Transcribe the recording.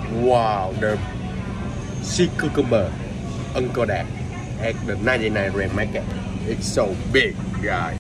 Wow, the sea cucumber Uncle Dat at the 99 Rand market. It's so big, guys.